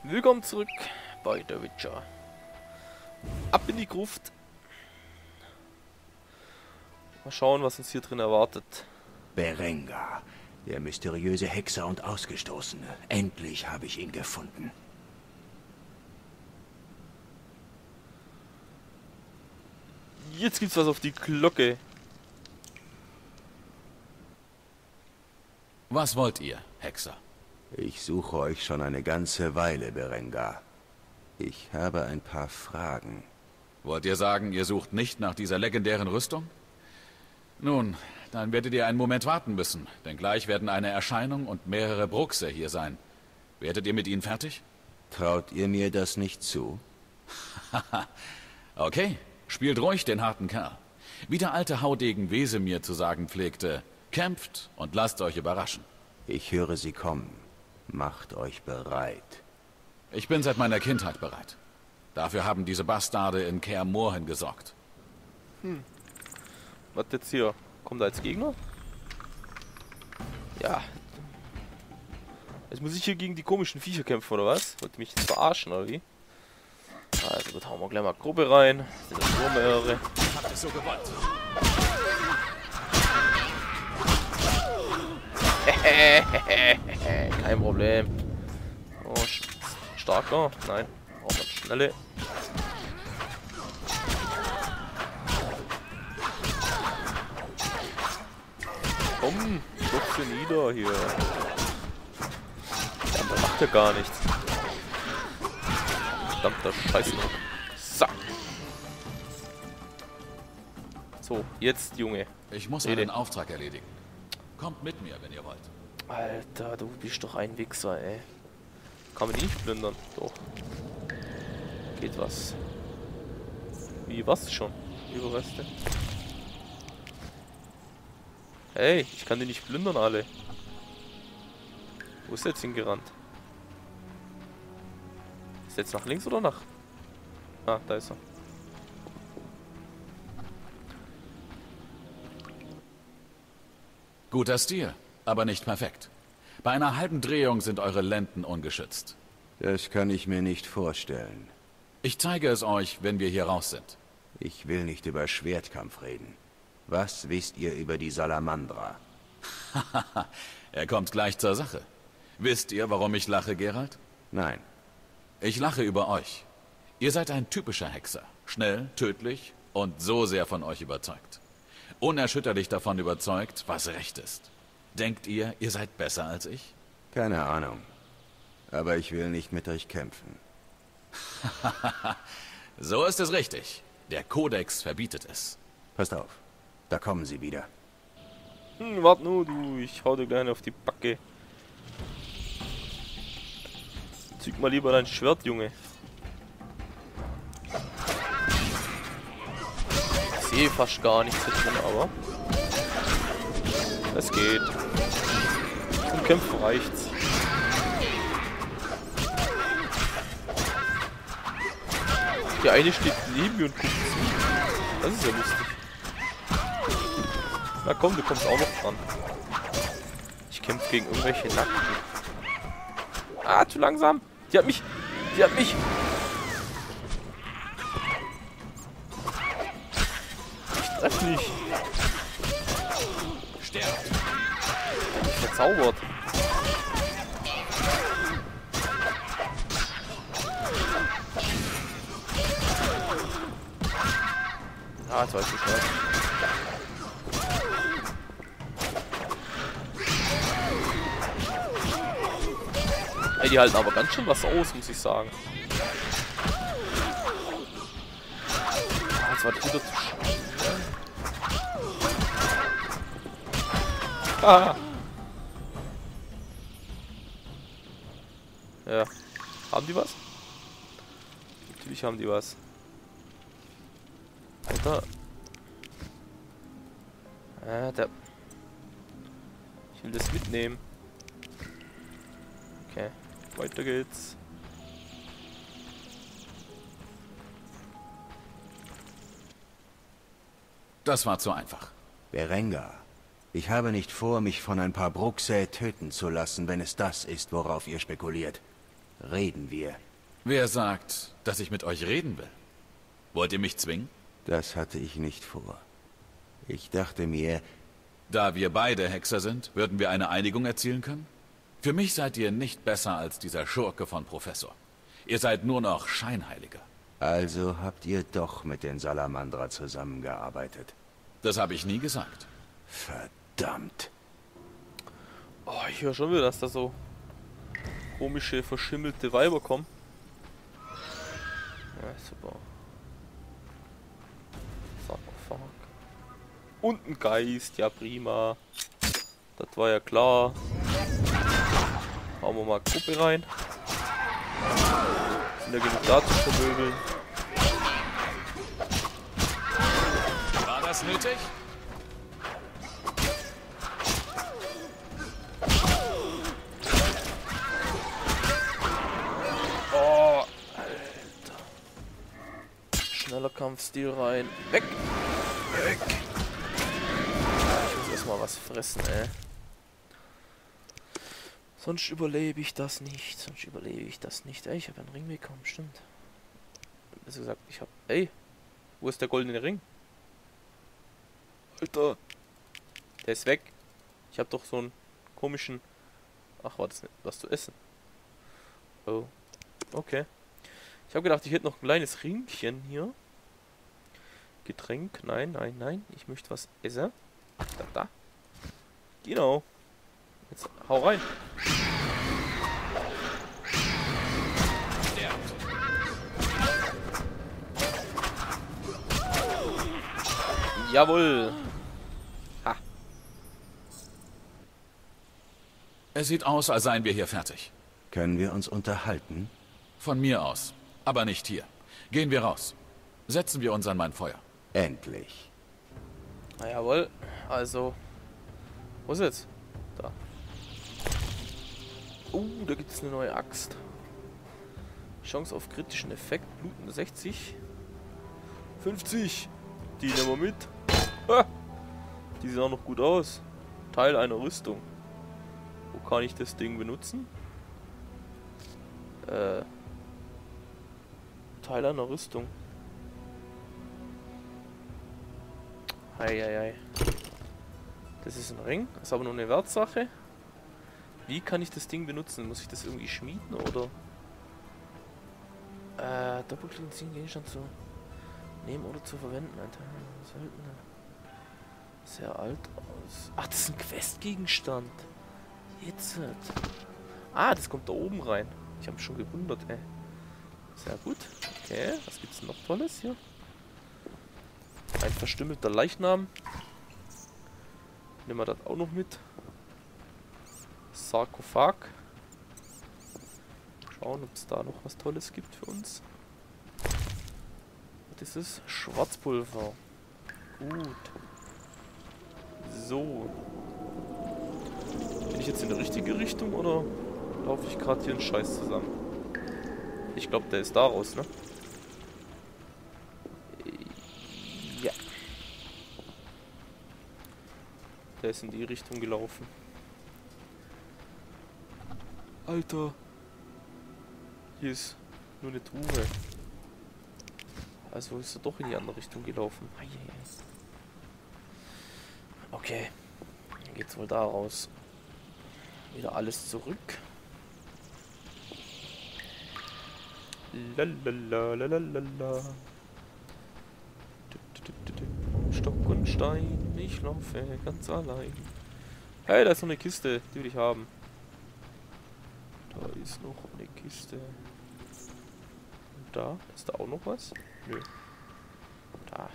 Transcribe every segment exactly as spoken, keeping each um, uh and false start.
Willkommen zurück bei The Witcher. Ab in die Gruft. Mal schauen, was uns hier drin erwartet. Berengar, der mysteriöse Hexer und Ausgestoßene. Endlich habe ich ihn gefunden. Jetzt gibt's was auf die Glocke. Was wollt ihr, Hexer? Ich suche euch schon eine ganze Weile, Berengar. Ich habe ein paar Fragen. Wollt ihr sagen, ihr sucht nicht nach dieser legendären Rüstung? Nun, dann werdet ihr einen Moment warten müssen, denn gleich werden eine Erscheinung und mehrere Bruxe hier sein. Werdet ihr mit ihnen fertig? Traut ihr mir das nicht zu? Okay, spielt ruhig den harten Kerl. Wie der alte Haudegen Wesemir zu sagen pflegte, kämpft und lasst euch überraschen. Ich höre sie kommen. Macht euch bereit. Ich bin seit meiner Kindheit bereit. Dafür haben diese Bastarde in Kaer Morhen gesorgt. Hm. Was jetzt hier? Kommt da als Gegner? Ja. Jetzt muss ich hier gegen die komischen Viecher kämpfen, oder was? Wollt ihr mich jetzt verarschen, oder wie? Also gut, hauen wir gleich mal Gruppe rein. Sind das nur mehrere. Habt ihr so gewollt? Kein Problem. Oh, starker? Nein. Oh, man, schnelle. Komm, klopf sie nieder hier. Ja, der macht ja gar nichts. Verdammter Scheiße. So. So, jetzt, Junge. Ich muss Rede. einen Auftrag erledigen. Kommt mit mir, wenn ihr wollt. Alter, du bist doch ein Wichser, ey. Kann man die nicht plündern? Doch. Geht was. Wie, was schon? Überreste? Hey, ich kann die nicht plündern, alle. Wo ist er jetzt hingerannt? Ist er jetzt nach links oder nach? Ah, da ist er. Guter Stil, aber nicht perfekt. Bei einer halben Drehung sind eure Lenden ungeschützt. Das kann ich mir nicht vorstellen. Ich zeige es euch, wenn wir hier raus sind. Ich will nicht über Schwertkampf reden. Was wisst ihr über die Salamandra? Er kommt gleich zur Sache. Wisst ihr, warum ich lache, Geralt? Nein. Ich lache über euch. Ihr seid ein typischer Hexer. Schnell, tödlich und so sehr von euch überzeugt. Unerschütterlich davon überzeugt, was recht ist. Denkt ihr, ihr seid besser als ich? Keine Ahnung. Aber ich will nicht mit euch kämpfen. So ist es richtig. Der Kodex verbietet es. Passt auf. Da kommen sie wieder. Hm, wart nur, du. Ich hau dir gleich auf die Backe. Züg mal lieber dein Schwert, Junge. Ich sehe fast gar nichts hier drin, aber es geht. Zum Kämpfen reicht's. Der eine steht neben mir und guckt zu. Das ist ja lustig. Na komm, du kommst auch noch dran. Ich kämpfe gegen irgendwelche Nackten. Ah, zu langsam. Die hat mich. Die hat mich. Ich treff nicht. Sterbt. Ich verzaubert. Ah, jetzt war ich zu schnell. Ey, die halten aber ganz schön was aus, muss ich sagen. Ah, jetzt war ich wieder zu schnell. Ah. Ja. Haben die was? Natürlich haben die was. Alter. Ah, der. Ich will das mitnehmen. Okay. Weiter geht's. Das war zu einfach. Berengar, ich habe nicht vor, mich von ein paar Bruxe töten zu lassen, wenn es das ist, worauf ihr spekuliert. reden wir. Wer sagt, dass ich mit euch reden will? Wollt ihr mich zwingen? Das hatte ich nicht vor. Ich dachte mir, Da wir beide Hexer sind, würden wir eine Einigung erzielen können? Für mich seid ihr nicht besser als dieser Schurke von Professor. Ihr seid nur noch Scheinheiliger. also habt ihr doch mit den Salamandra zusammengearbeitet. Das habe ich nie gesagt. Verdammt. Oh, ich höre schon wieder, dass da so komische, verschimmelte Weiber kommen. Ja, super. Sarkophag. Und ein Geist, ja prima. Das war ja klar. Hauen wir mal Gruppe rein. Sind ja genug da zu vermöbeln. War das nötig? Oh, Alter. Schneller Kampfstil rein. Weg! Weg! Ich muss erstmal was fressen, ey. Sonst überlebe ich das nicht. Sonst überlebe ich das nicht. Ey, ich habe einen Ring bekommen, stimmt. Also gesagt, ich habe. Ey! Wo ist der goldene Ring? Alter! Der ist weg. Ich habe doch so einen komischen. Ach, war das nicht was zu essen? Oh. Okay. Ich habe gedacht, ich hätte noch ein kleines Ringchen hier. Getränk. Nein, nein, nein. Ich möchte was essen. Da, da. Genau. Jetzt hau rein. Jawohl. Ha. Es sieht aus, als seien wir hier fertig. Können wir uns unterhalten? Von mir aus. Aber nicht hier. Gehen wir raus. Setzen wir uns an mein Feuer. Endlich. Na jawohl. Also. Wo ist jetzt? Da. Oh, da gibt es eine neue Axt. Chance auf kritischen Effekt. Bluten sechzig. fünfzig. Die nehmen wir mit. Ha! Die sehen auch noch gut aus. Teil einer Rüstung. Wo kann ich das Ding benutzen? Äh. Teil einer Rüstung. Eieiei. Das ist ein Ring. Das ist aber nur eine Wertsache. Wie kann ich das Ding benutzen? Muss ich das irgendwie schmieden oder? Äh, Doppelklick ziehen Gegenstand zu nehmen oder zu verwenden. Ein Teil seltener. Sehr alt aus. Ach, das ist ein Questgegenstand. Jetzt. Ah, das kommt da oben rein. Ich habe mich schon gewundert, ey. Sehr gut. Okay, was gibt's noch Tolles hier? Ein verstümmelter Leichnam. Nehmen wir das auch noch mit. Sarkophag. Schauen, ob es da noch was Tolles gibt für uns. Was ist es? Schwarzpulver. Gut. So. Bin ich jetzt in die richtige Richtung oder laufe ich gerade hier einen Scheiß zusammen? Ich glaube, der ist daraus, ne? Ja. Der ist in die Richtung gelaufen. Alter. Hier ist nur eine Truhe. Also ist er doch in die andere Richtung gelaufen. Okay. Dann geht's wohl da raus. Wieder alles zurück. Lalalala. Stock und Stein, ich laufe ganz allein. Hey, da ist noch eine Kiste, die will ich haben. Da ist noch eine Kiste. Und da? Ist da auch noch was? Nö. Da.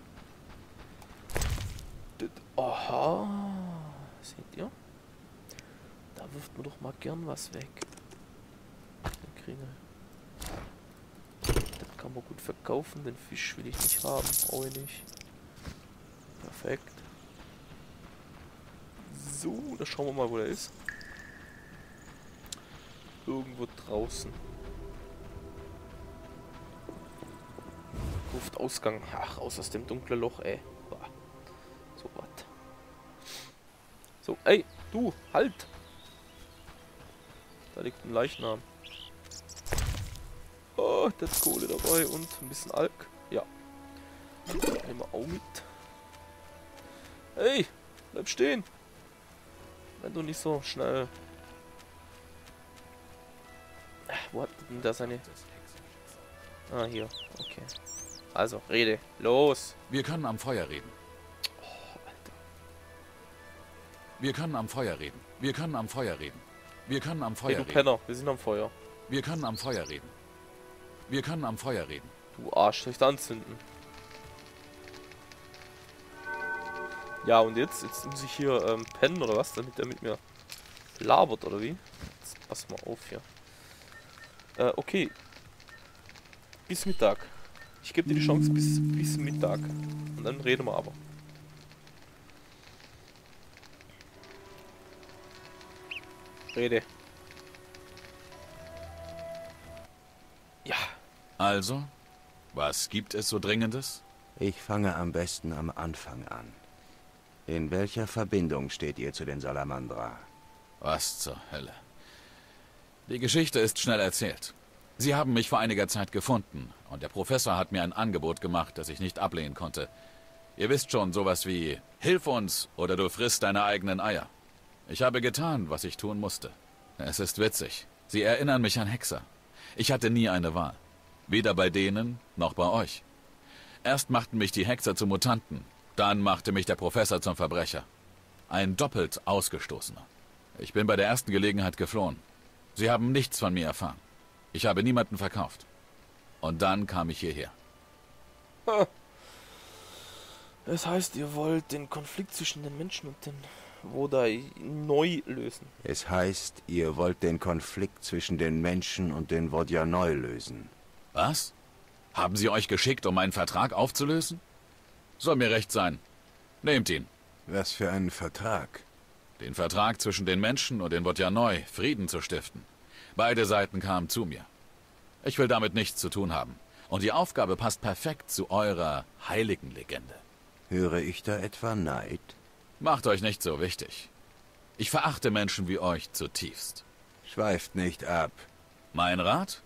Aha. Seht ihr? Da wirft man doch mal gern was weg. Den Kringel. Den kann man gut verkaufen. Den Fisch will ich nicht haben. Brauche ich nicht. Perfekt. So, da schauen wir mal, wo der ist. Irgendwo draußen. Ruft Ausgang. Ach, raus aus dem dunklen Loch, ey. So was. So, ey, du, halt! Da liegt ein Leichnam. Oh, da ist Kohle dabei und ein bisschen Alk. Ja. Nehmen wir auch mit. Hey, bleib stehen. Wenn du nicht so schnell... Wo hat denn da seine... Ah, hier. Okay. Also, rede. Los. Wir können am Feuer reden. Oh, Alter. Wir können am Feuer reden. Wir können am Feuer reden. Wir können am Feuer Hey, du reden. Penner. Wir sind am Feuer. Wir können am Feuer reden. Wir können am Feuer reden. Du Arsch, soll ich da anzünden? Ja, und jetzt? Jetzt muss ich hier ähm, pennen oder was? Damit er mit mir labert, oder wie? Jetzt pass mal auf hier. Äh, okay. Bis Mittag. Ich gebe dir die Chance bis, bis Mittag. Und dann reden wir aber. Rede. Ja. Also, was gibt es so Dringendes? Ich fange am besten am Anfang an. In welcher Verbindung steht ihr zu den Salamandra? Was zur Hölle? Die Geschichte ist schnell erzählt. Sie haben mich vor einiger Zeit gefunden und der Professor hat mir ein Angebot gemacht, das ich nicht ablehnen konnte. Ihr wisst schon, sowas wie, hilf uns oder du frisst deine eigenen Eier. Ich habe getan, was ich tun musste. Es ist witzig. Sie erinnern mich an Hexer. Ich hatte nie eine Wahl. Weder bei denen, noch bei euch. Erst machten mich die Hexer zu Mutanten, dann machte mich der Professor zum Verbrecher. Ein doppelt Ausgestoßener. Ich bin bei der ersten Gelegenheit geflohen. Sie haben nichts von mir erfahren. Ich habe niemanden verkauft. Und dann kam ich hierher. Das heißt, ihr wollt den Konflikt zwischen den Menschen und den Vodai neu lösen. Es heißt, ihr wollt den Konflikt zwischen den Menschen und den Vodyanoi lösen. Was? Haben Sie euch geschickt, um meinen Vertrag aufzulösen? Soll mir recht sein. Nehmt ihn. Was für einen Vertrag? Den Vertrag zwischen den Menschen und den Vodyanoi, Frieden zu stiften. Beide Seiten kamen zu mir. Ich will damit nichts zu tun haben. Und die Aufgabe passt perfekt zu eurer heiligen Legende. Höre ich da etwa Neid? Macht euch nicht so wichtig. Ich verachte Menschen wie euch zutiefst. Schweift nicht ab. Mein Rat?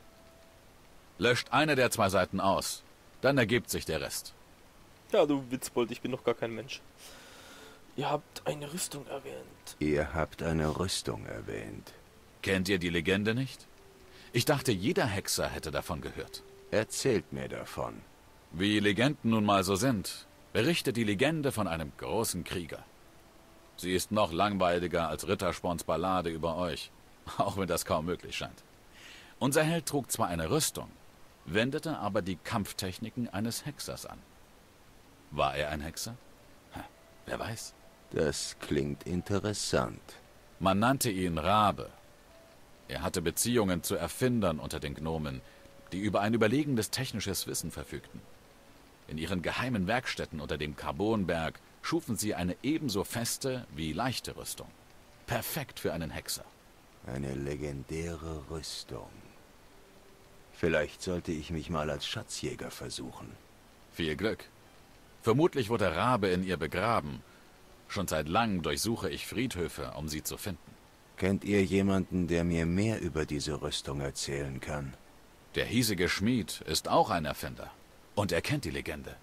Löscht eine der zwei Seiten aus. Dann ergibt sich der Rest. Ja, du Witzbold, ich bin doch gar kein Mensch. Ihr habt eine Rüstung erwähnt. Ihr habt eine Rüstung erwähnt. Kennt ihr die Legende nicht? Ich dachte, jeder Hexer hätte davon gehört. Erzählt mir davon. Wie Legenden nun mal so sind, berichtet die Legende von einem großen Krieger. Sie ist noch langweiliger als Rittersporns Ballade über euch, auch wenn das kaum möglich scheint. Unser Held trug zwar eine Rüstung, wendete aber die Kampftechniken eines Hexers an. War er ein Hexer? Ha, wer weiß. Das klingt interessant. Man nannte ihn Rabe. Er hatte Beziehungen zu Erfindern unter den Gnomen, die über ein überlegenes technisches Wissen verfügten. In ihren geheimen Werkstätten unter dem Carbonberg schufen sie eine ebenso feste wie leichte Rüstung. Perfekt für einen Hexer. Eine legendäre Rüstung. Vielleicht sollte ich mich mal als Schatzjäger versuchen. Viel Glück. Vermutlich wurde Rabe in ihr begraben. Schon seit langem durchsuche ich Friedhöfe, um sie zu finden. Kennt ihr jemanden, der mir mehr über diese Rüstung erzählen kann? Der hiesige Schmied ist auch ein Erfinder. Und er kennt die Legende.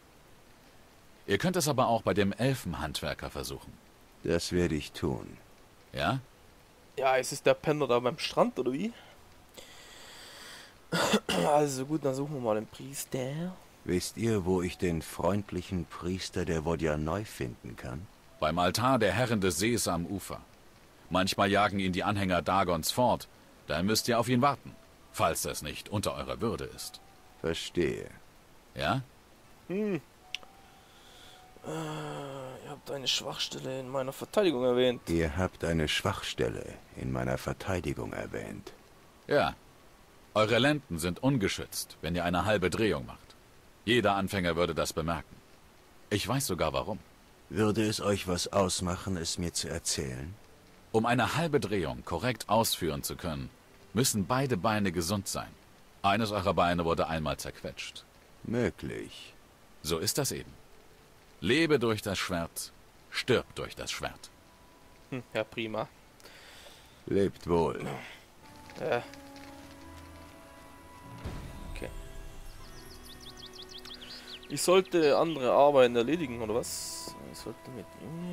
Ihr könnt es aber auch bei dem Elfenhandwerker versuchen. Das werde ich tun. Ja? Ja, ist es der Penner da beim Strand, oder wie? Also gut, dann suchen wir mal den Priester. Wisst ihr, wo ich den freundlichen Priester der Vodyanoi finden kann? Beim Altar der Herren des Sees am Ufer. Manchmal jagen ihn die Anhänger Dagons fort. Da müsst ihr auf ihn warten, falls das nicht unter eurer Würde ist. Verstehe. Ja? Hm. Äh, ihr habt eine Schwachstelle in meiner Verteidigung erwähnt. Ihr habt eine Schwachstelle in meiner Verteidigung erwähnt. Ja. Eure Lenden sind ungeschützt, wenn ihr eine halbe Drehung macht. Jeder Anfänger würde das bemerken. Ich weiß sogar warum. Würde es euch was ausmachen, es mir zu erzählen? Um eine halbe Drehung korrekt ausführen zu können, müssen beide Beine gesund sein. Eines eurer Beine wurde einmal zerquetscht. Möglich. So ist das eben. Lebe durch das Schwert, stirb durch das Schwert. Hm, ja, prima. Lebt wohl. Äh. Okay. Ich sollte andere Arbeiten erledigen, oder was? Ich sollte mit...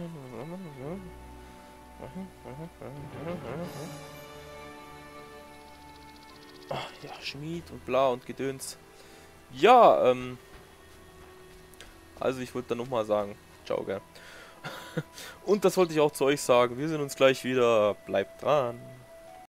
Ach, ja, Schmied und bla und Gedöns. Ja, ähm... Also ich wollte dann nochmal sagen, ciao, gell. Und das wollte ich auch zu euch sagen. Wir sehen uns gleich wieder. Bleibt dran.